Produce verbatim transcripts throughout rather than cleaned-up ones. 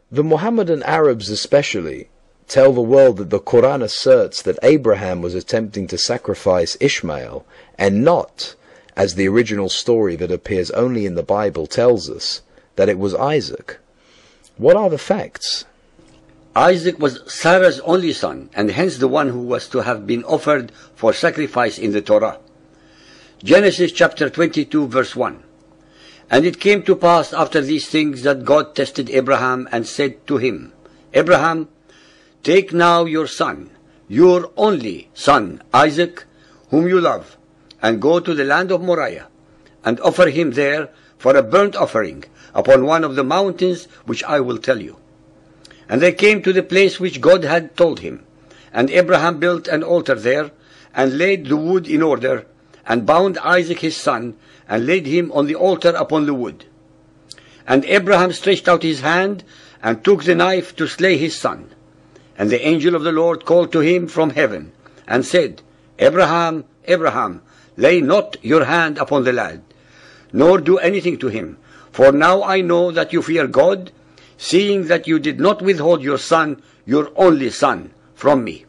The Mohammedan Arabs especially tell the world that the Quran asserts that Abraham was attempting to sacrifice Ishmael, and not, as the original story that appears only in the Bible tells us, that it was Isaac. What are the facts? Isaac was Sarah's only son, and hence the one who was to have been offered for sacrifice in the Torah. Genesis chapter twenty-two verse one. And it came to pass after these things that God tested Abraham and said to him, Abraham, take now your son, your only son, Isaac, whom you love, and go to the land of Moriah, and offer him there for a burnt offering upon one of the mountains which I will tell you. And they came to the place which God had told him. And Abraham built an altar there, and laid the wood in order, and bound Isaac his son, and laid him on the altar upon the wood. And Abraham stretched out his hand, and took the knife to slay his son. And the angel of the Lord called to him from heaven, and said, Abraham, Abraham, lay not your hand upon the lad, nor do anything to him, for now I know that you fear God, seeing that you did not withhold your son, your only son, from me.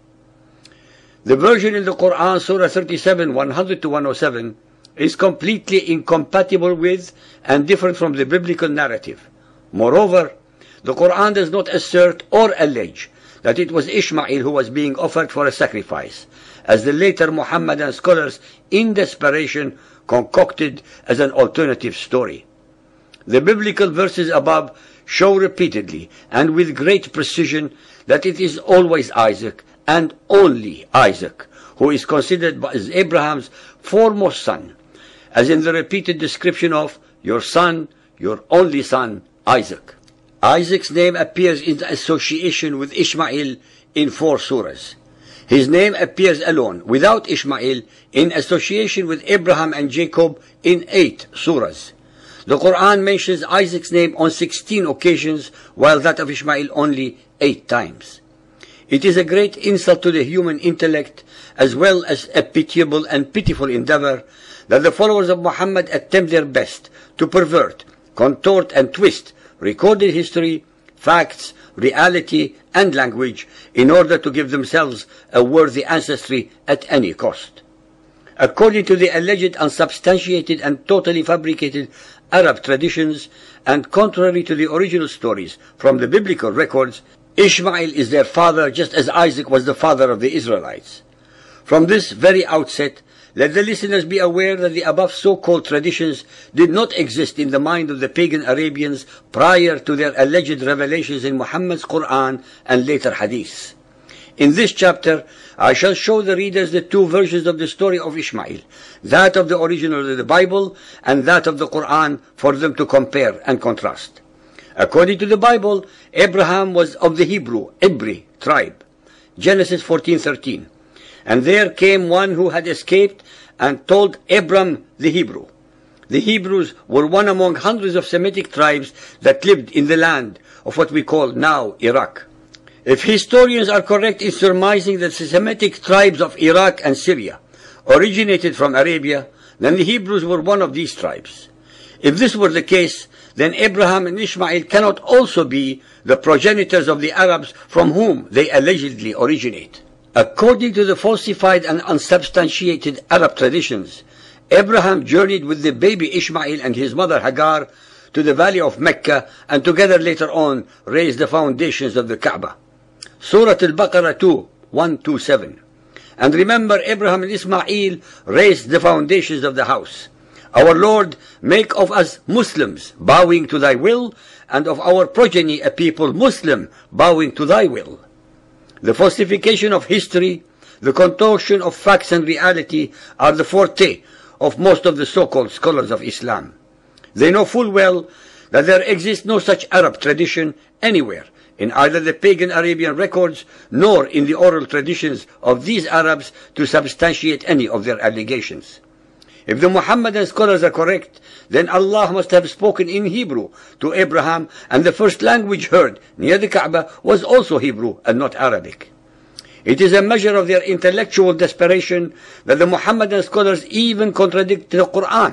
The version in the Quran, Surah thirty-seven, one hundred to one oh seven, is completely incompatible with and different from the biblical narrative. Moreover, the Quran does not assert or allege that it was Ishmael who was being offered for a sacrifice, as the later Muhammadan scholars in desperation concocted as an alternative story. The biblical verses above show repeatedly and with great precision that it is always Isaac, and only Isaac, who is considered as Abraham's foremost son, as in the repeated description of your son, your only son, Isaac. Isaac's name appears in association with Ishmael in four surahs. His name appears alone, without Ishmael, in association with Abraham and Jacob in eight surahs. The Quran mentions Isaac's name on sixteen occasions, while that of Ishmael only eight times. It is a great insult to the human intellect, as well as a pitiable and pitiful endeavor, that the followers of Muhammad attempt their best to pervert, contort, and twist recorded history, facts, reality, and language in order to give themselves a worthy ancestry at any cost. According to the alleged unsubstantiated and totally fabricated Arab traditions, and contrary to the original stories from the biblical records, Ishmael is their father just as Isaac was the father of the Israelites. From this very outset, let the listeners be aware that the above so-called traditions did not exist in the mind of the pagan Arabians prior to their alleged revelations in Muhammad's Quran and later Hadith. In this chapter, I shall show the readers the two versions of the story of Ishmael, that of the original of the Bible and that of the Quran, for them to compare and contrast. According to the Bible, Abraham was of the Hebrew, Ibri tribe, Genesis fourteen thirteen. And there came one who had escaped and told Abram the Hebrew. The Hebrews were one among hundreds of Semitic tribes that lived in the land of what we call now Iraq. If historians are correct in surmising that the Semitic tribes of Iraq and Syria originated from Arabia, then the Hebrews were one of these tribes. If this were the case, then Abraham and Ishmael cannot also be the progenitors of the Arabs from whom they allegedly originate. According to the falsified and unsubstantiated Arab traditions, Abraham journeyed with the baby Ishmael and his mother Hagar to the valley of Mecca, and together later on raised the foundations of the Kaaba. Surah Al-Baqarah two, one to seven. And remember, Abraham and Ismail raised the foundations of the house. Our Lord, make of us Muslims, bowing to thy will, and of our progeny a people Muslim, bowing to thy will. The falsification of history, the contortion of facts and reality are the forte of most of the so-called scholars of Islam. They know full well that there exists no such Arab tradition anywhere in either the pagan Arabian records nor in the oral traditions of these Arabs to substantiate any of their allegations. If the Muhammadan scholars are correct, then Allah must have spoken in Hebrew to Abraham, and the first language heard near the Kaaba was also Hebrew and not Arabic. It is a measure of their intellectual desperation that the Muhammadan scholars even contradict the Quran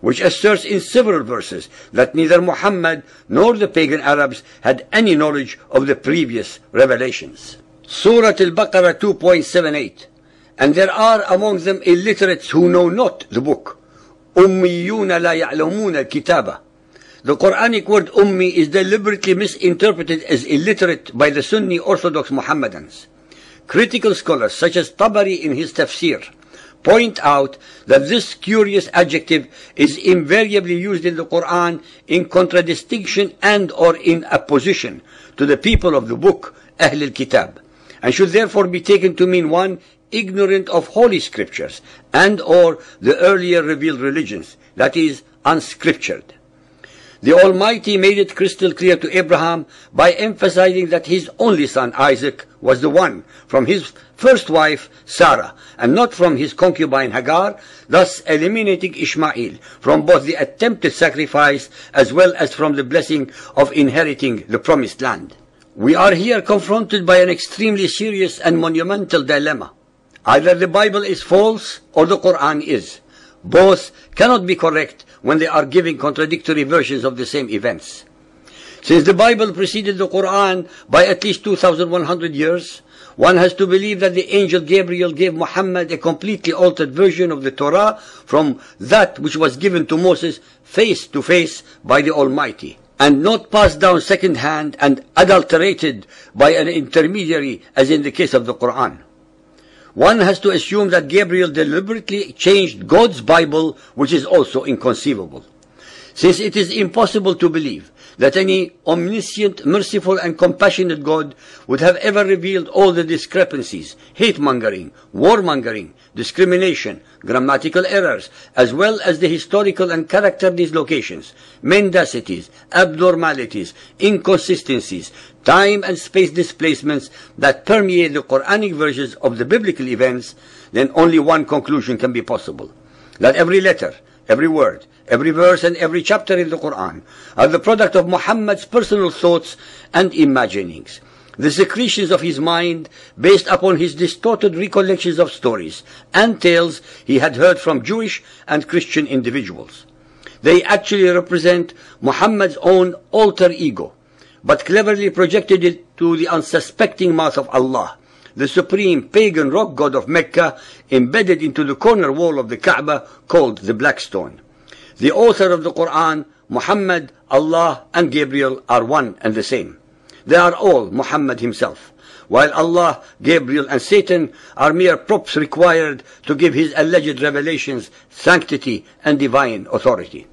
which asserts in several verses that neither Muhammad nor the pagan Arabs had any knowledge of the previous revelations. Surah Al-Baqarah two point seven eight. And there are among them illiterates who know not the book. أُمِّيُّونَ لَا يَعْلَمُونَ الْكِتَابَ. The Quranic word Ummi is deliberately misinterpreted as illiterate by the Sunni Orthodox Mohammedans. Critical scholars such as Tabari in his tafsir point out that this curious adjective is invariably used in the Quran in contradistinction and or in opposition to the people of the book, Ahl al-Kitab, and should therefore be taken to mean one, ignorant of holy scriptures, and or the earlier revealed religions, that is, unscriptured. The Almighty made it crystal clear to Abraham by emphasizing that his only son Isaac was the one from his first wife Sarah and not from his concubine Hagar, thus eliminating Ishmael from both the attempted sacrifice as well as from the blessing of inheriting the promised land. We are here confronted by an extremely serious and monumental dilemma. Either the Bible is false or the Quran is. Both cannot be correct when they are giving contradictory versions of the same events. Since the Bible preceded the Quran by at least two thousand one hundred years, one has to believe that the angel Gabriel gave Muhammad a completely altered version of the Torah from that which was given to Moses face to face by the Almighty, and not passed down second hand and adulterated by an intermediary as in the case of the Quran. One has to assume that Gabriel deliberately changed God's Bible, which is also inconceivable. Since it is impossible to believe that any omniscient, merciful and compassionate God would have ever revealed all the discrepancies, hate-mongering, war-mongering, discrimination, grammatical errors, as well as the historical and character dislocations, mendacities, abnormalities, inconsistencies, time and space displacements that permeate the Quranic versions of the biblical events, then only one conclusion can be possible: that every letter, every word, every verse and every chapter in the Quran are the product of Muhammad's personal thoughts and imaginings, the secretions of his mind based upon his distorted recollections of stories and tales he had heard from Jewish and Christian individuals. They actually represent Muhammad's own alter ego, but cleverly projected it to the unsuspecting mouth of Allah, the supreme pagan rock god of Mecca, embedded into the corner wall of the Kaaba called the Black Stone. The author of the Quran, Muhammad, Allah and Gabriel are one and the same. They are all Muhammad himself, while Allah, Gabriel and Satan are mere props required to give his alleged revelations sanctity and divine authority.